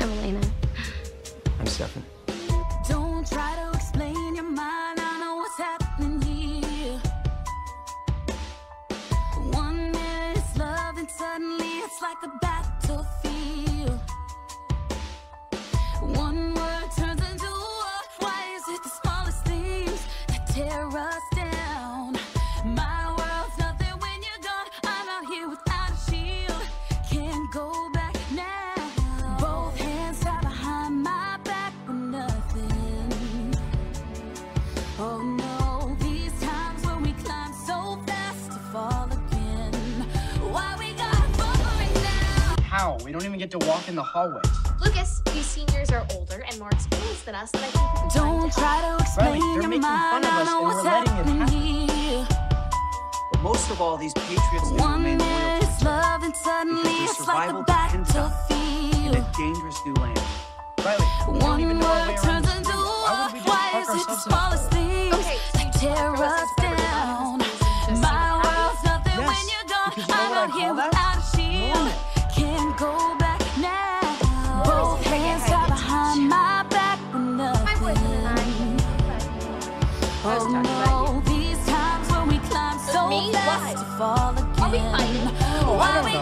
I'm Elena. I'm Stefan. Don't try to explain your mind, I know what's happening here. 1 minute it's love, and suddenly it's like a battlefield. One word turns into war. Why is it the smallest things that tear us down? My world's nothing when you're gone. I'm out here without a shield, can't go back now. Both hands tied behind my back with nothing. Oh no, these times when we climb so fast to fall again. Why we gotta fall right now? How? We don't even get to walk in the hallway. Lucas, these seniors are older and more experienced than us, and I think we can Don't try to explain Riley, they're your making fun mind, of I us know and what's we're letting it happening happen. here. But most of all, these patriots they 1 remain loyal minute to it's each other love, and suddenly because their it's like a survival depends on it in battlefield. a dangerous new land. Riley, we don't One even know our way word around turns this into room. Why war. would we just Why park is it the ourselves in a smallest things Okay, that tear us down? My world's nothing Yes, when you're gone. because you know I'm what I out here call that? without a shield, Normal. can't go back now. Both hands tied behind my back with My boyfriend and nothing. I was Oh talking about no, these times when we climb so Me? fast Why? to fall again. Are we fighting? Why we